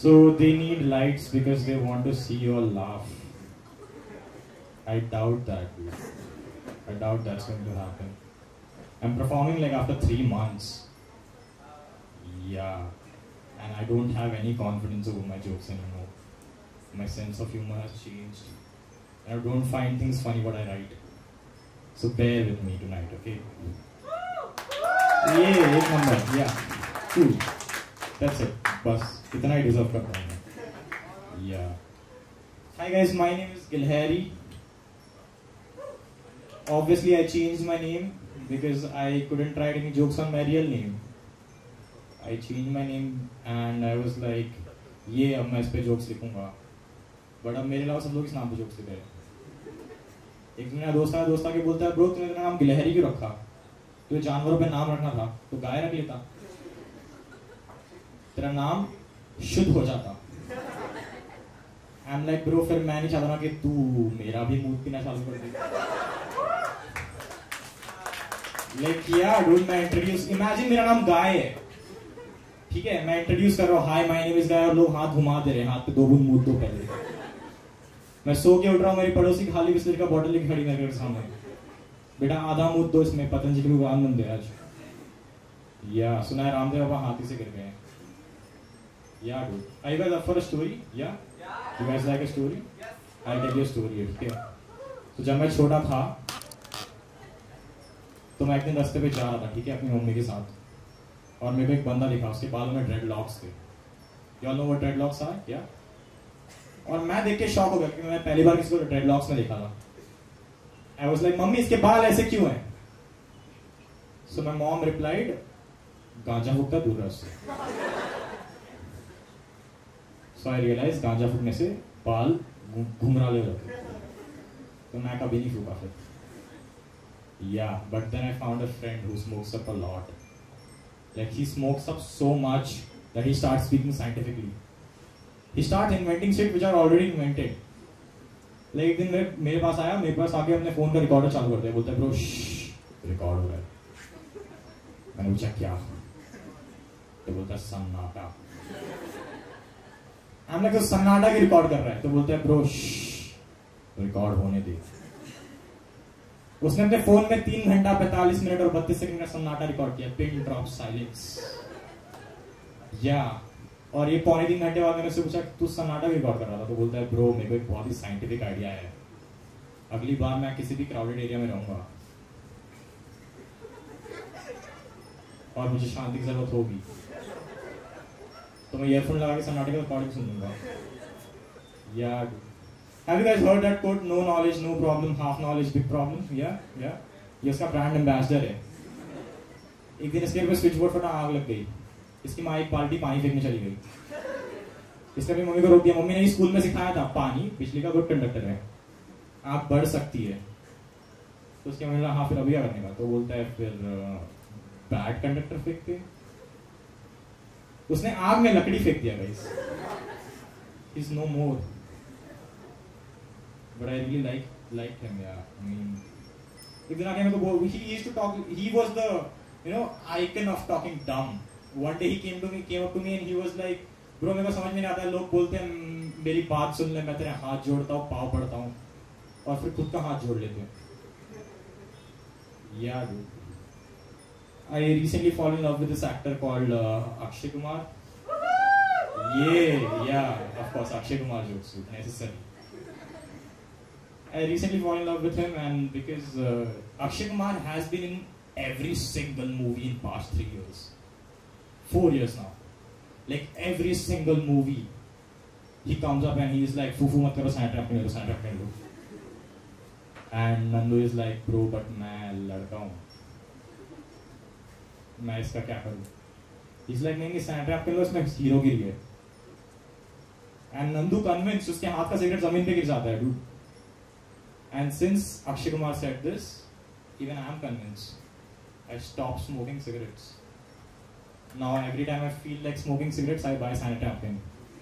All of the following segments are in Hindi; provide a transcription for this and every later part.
So they need lights because they want to see you all laugh. I doubt that, dude. I doubt that's going to happen. I'm performing like after 3 months. Yeah. And I don't have any confidence over my jokes anymore. My sense of humor has changed. And I don't find things funny what I write. So bear with me tonight, okay? Yeah, एक number. Yeah. Cool. That's it. बस इतना ही deserve करता हूँ मैं. Yeah. Hi guys, my name is Gilhari. Obviously, I changed my name because I couldn't write any jokes on my real name. I changed my name and I was like, ये अब मैं इस पे jokes लिखूंगा. But अब मेरे अलावा सब लोग इस नाम पे jokes लिख रहे हैं. एक मेरा दोस्त आके बोलता है, ब्रो तूने तेरा नाम गिलहरी क्यों रखा? तुझे जानवरों पे नाम रखना था तो गाय रख लेता, तेरा नाम शुद्ध हो जाता. I'm like, ब्रो फिर मैं नहीं चाहता ना कि तू मेरा भी मूड पीना चालू कर दे. Like yeah, dude, मैं इंट्रोड्यूस, इमेजिन मेरा नाम गाय है, ठीक है, मैं इंट्रोड्यूस कर रहा हूँ, hi my name is Guy, और लोग हाथ घुमा दे रहे हैं, हाथ पे 2 बूंद मूड दो पहले. मैं सो के उठ रहा हूँ, मेरी पड़ोसी खाली बिस्किट का बॉटल लेके खड़ी मेरे सामने, बेटा आधा मूड दो इसमें, पतंजलि भगवान बन गया आज. या सुना है रामदेव बाबा हाथी से गिर गए. Yeah dude, I was up for a story. Yeah you guys like a story? I tell you a story. Okay, तो जब मैं छोटा था तो मैं एक दिन रास्ते पे जा रहा था, ठीक है, अपनी मम्मी के साथ, और मेरे को एक बंदा दिखा, उसके बालों में ड्रेडलॉक्स थे. You all know what dreadlocks are? Yeah. और मैं देख के शॉक हो गया क्योंकि मैं पहली बार किसी को ड्रेडलॉक्स में देखा था. आई वाज लाइक, मम्मी इसके बाल ऐसे क्यों हैं? सो माय मॉम रिप्लाइड, गांजा फूकता दूर रह उससे. सो आई रियलाइज गांजा फूकने से बाल घुंघराले हो जाते, तो मैं कभी नहीं फूका फिर. Yeah, but then I found a friend who smokes up a lot. Like he smokes up so much that he starts speaking scientifically. He starts inventing shit which are already invented. Like एक दिन मेरे पास आया, मेरे पास आके अपने फोन का रिकॉर्डर चालू कर दिया, बोलता है ब्रो रिकॉर्ड हो रहा है. मैंने पूछा क्या? तो बोलता है सन्नाटा. हमने तो सन्नाटा की रिकॉर्ड कर रहा है, तो बोलता है ब्रो रिकॉर्ड होने दे. उसने अपने फोन में 3 घंटा 45 मिनट और 32 सेकंड का सन्नाटा रिकॉर्ड किया, पिन ड्रॉप साइलेंस. या और ये 2.5 घंटे बाद मैंने उससे पूछा तू सन्नाटा रिकॉर्ड कर रहा था? तो बोलता है ब्रो मेरे को एक बहुत ही साइंटिफिक आइडिया है, अगली बार मैं किसी भी क्राउडेड एरिया में रहूंगा और मुझे शांति की जरूरत होगी तो मैं ईयरफोन लगा के सन्नाटे का रिकॉर्डिंग सुन लूंगा. या have you guys heard that quote, no knowledge no problem, half knowledge big problem? yeah ये उसका ब्रांड एम्बेसडर है. एक दिन इसके स्विच बोर्ड पर आग लग गई, इसकी माँ एक बाल्टी पानी फेंकने चली गई. इसने अपनी मम्मी को रोक दिया, मम्मी ने स्कूल में सिखाया था पानी बिजली का गुड कंडक्टर है, आग बढ़ सकती है. तो उसकी मम्मी ने हाँ फिर अभी क्या करने का? तो बोलता है फिर बैड कंडक्टर फेंकते. उसने आग में लकड़ी फेंक दिया. Guys he is no more. But I really liked him. Yeah, I mean, एक दिन आके मेरे को he used to talk. He was the icon of talking dumb. One day he came up to me and he was like, bro मेरे को समझ में नहीं आता है, लोग बोलते हैं मेरी बात सुन ले, मैं तेरे हाथ जोड़ता हूँ, पाँव पड़ता हूँ, और फिर खुद का हाथ जोड़ लेते हैं. Yeah, dude. I recently fall in love with this actor called Akshay Kumar. Yeah, of course Akshay Kumar jokes, necessary. I recently fall in love with him, and because Akshay Kumar has been in every single movie in past 3 years, 4 years now. Like every single movie, he comes up and he is like, "Fufu mat karo, soundtrack mein lo." And Nandu is like, "Bro, but मैं लड़का हूँ, मैं इसका क्या करूँ?" He's like, "नहीं soundtrack कर लो, इसमें हीरो गिर गया." And Nandu convinced, उसके हाथ का सिगरेट जमीन पे गिर जाता है, dude. And since Akshay Kumar said this, even I am convinced. I stopped smoking cigarettes. Now every time I feel like smoking cigarettes, I buy Sanitapin.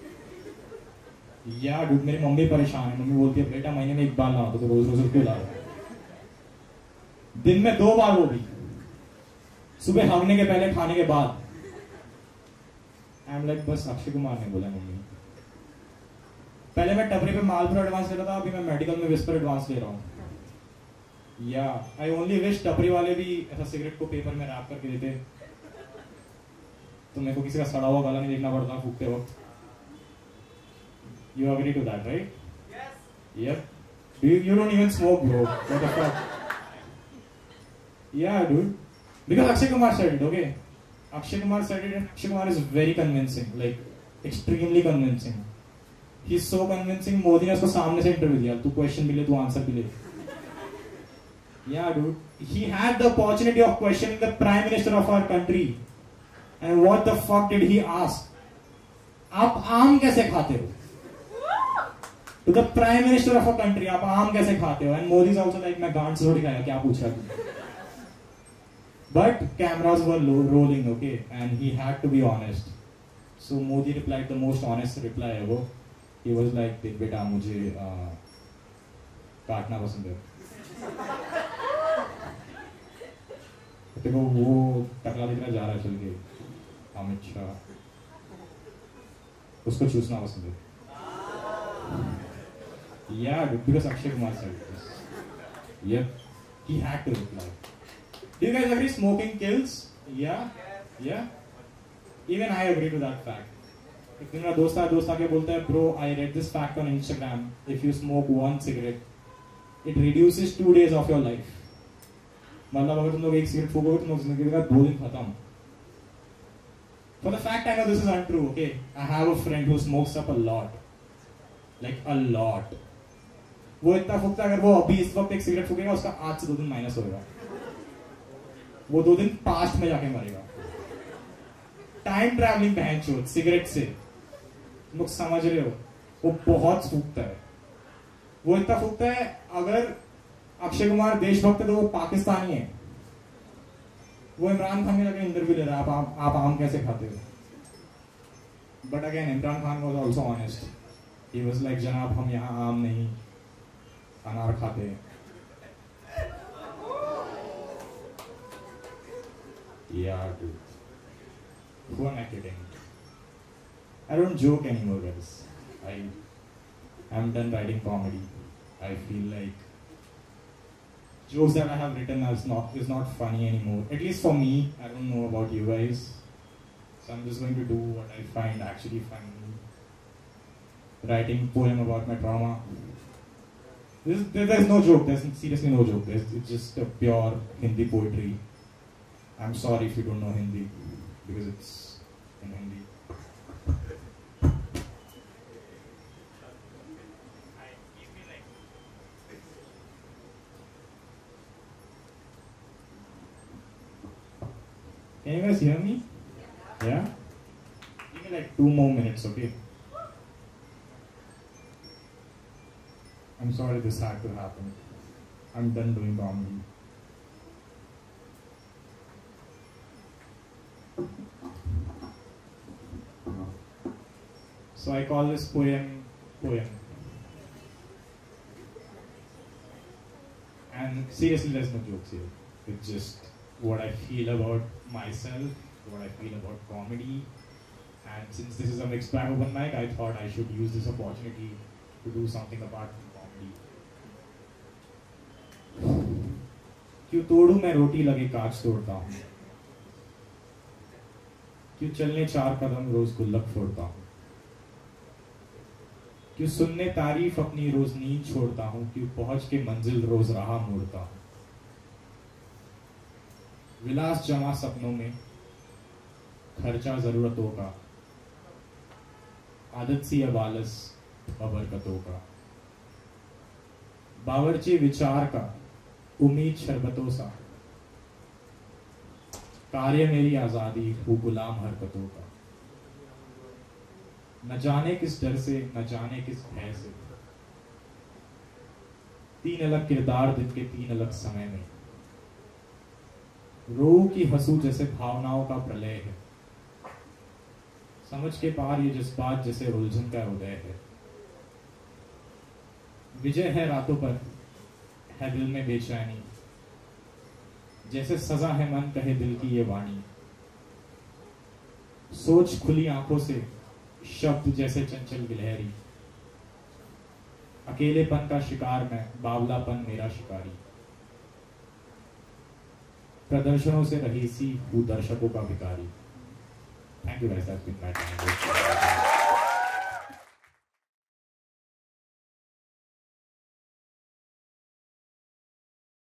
Yeah, dude, मेरी मम्मी परेशान है. मम्मी बोलती है बेटा महीने में 1 बार लाओ, तो रोज क्यों ला रहा है? दिन में 2 बार, वो भी सुबह भागने के पहले, खाने के बाद. आई एम लाइक बस अक्षय कुमार ने बोला मम्मी. पहले मैं टपरी पे मालपुरा एडवांस ले रहा था, अभी मैं मेडिकल में विस्पर एडवांस ले रहा हूँ। या आई ओनली विश टपरी वाले भी ऐसा सिगरेट को पेपर में रैप करके देते, तो मेरे को किसी का सड़ा हुआ गला नहीं देखना पड़ता फूकते वक्त। You agree to that, right? Yes. Yep. You don't even smoke, bro. What the fuck? Yeah, dude. Because Akshay Kumar said it, okay? Akshay Kumar said it, and Akshay Kumar is very convincing, like extremely convincing. He's so convincing. Modi ने उसको सामने से इंटरव्यू दिया, तू क्वेश्चन भी ले, तू आंसर भी ले. Yeah, dude. He had the opportunity of questioning the Prime Minister of our country, and what the fuck did he ask? आप आम कैसे खाते हो? To the Prime Minister of a country, आप आम कैसे खाते हो? And Modi is also like, मैं गांड से थोड़ी खाया, क्या पूछ रहा तू? But cameras were rolling, okay, and he had to be honest. So Modi replied the most honest reply ever. He was like, देख बेटा मुझे काटना पसंद है। देखो वो टकला दिखना जा रहा है चल के, अमित शाह, उसको चूसना पसंद है। Yeah, because Akshay Kumar said this. Yep, he had to reply. Do you guys agree smoking kills? Yeah, yeah. Even I agree to that fact. एक दिन मेरा दोस्त आके बोलता है, bro, I read this fact on Instagram. If you smoke one cigarette, it reduces 2 days of your life. मतलब अगर तुम लोग एक सिगरेट फूकोगे तुम लोग जिंदगी का 2 दिन खत्म। For the fact I know this is untrue, okay? I have a friend who smokes up a lot, like a lot. वो इतना फूकता है, अगर वो अभी इस वक्त एक सिगरेट फूकेगा उसका आज से 2 दिन माइनस होगा, वो 2 दिन पास्ट में जाके मरेगा। टाइम ट्रैवलिंग बहनचोद सिगरेट से, तुम लोग समझ रहे हो? वो बहुत फूकता है, वो इतना फूकता है, अगर अक्षय कुमार देशभक्त है तो वो पाकिस्तानी है। वो इमरान खान के लगे इंटरव्यू ले रहा है, आप आम कैसे खाते हो? But again Imran Khan was also honest. He was like, जनाब हम यहाँ आम नहीं अनार खाते हैं। Yeah, dude. Who am I kidding? I don't joke anymore, guys. I'm done writing comedy. I feel like jokes that I have written is not funny anymore. At least for me. I don't know about you guys. So I'm just going to do what I find actually funny. Writing poem about my trauma. There's no joke. There's seriously no joke. It's just a pure Hindi poetry. I'm sorry if you don't know Hindi because it's in Hindi. Can you guys hear me? Yeah? Give me like 2 more minutes, okay? I'm sorry this had to happen. I'm done doing comedy. So I call this poem. And seriously, there's no jokes here. It's just what I feel about myself, what I feel about comedy. And since this is a mixed bag open mic, I thought I should use this opportunity to do something apart from comedy. क्यों तोड़ू मैं रोटी लगे कांच तोड़ता हूँ, क्यों चलने 4 कदम रोज गुल्लक फोड़ता हूँ, क्यों सुनने तारीफ अपनी रोज नींद छोड़ता हूँ, क्यों पहुंच के मंजिल रोज राह मोड़ता हूँ। विलास जमा सपनों में खर्चा जरूरतों का, आदत सी अब आलस बबरकतों का, बावर्ची विचार का उम्मीद शरबतों सा, कार्य मेरी आजादी हूँ गुलाम हरकतों का। न जाने किस डर से, न जाने किस भय से, 3 अलग किरदार दिन के 3 अलग समय में, रूह की हंसू जैसे भावनाओं का प्रलय है, समझ के पार ये जज्बात जैसे उलझन का उदय है। विजय है रातों पर, है दिल में बेचैनी, जैसे सजा है मन कहे दिल की ये वाणी। सोच खुली आंखों से, शब्द जैसे चंचल गिलहरी, अकेलेपन का शिकार मैं, बावलापन मेरा शिकारी। प्रदर्शनों से रहीसी हूँ दर्शकों का भिखारी। Thank you guys, that's been my time.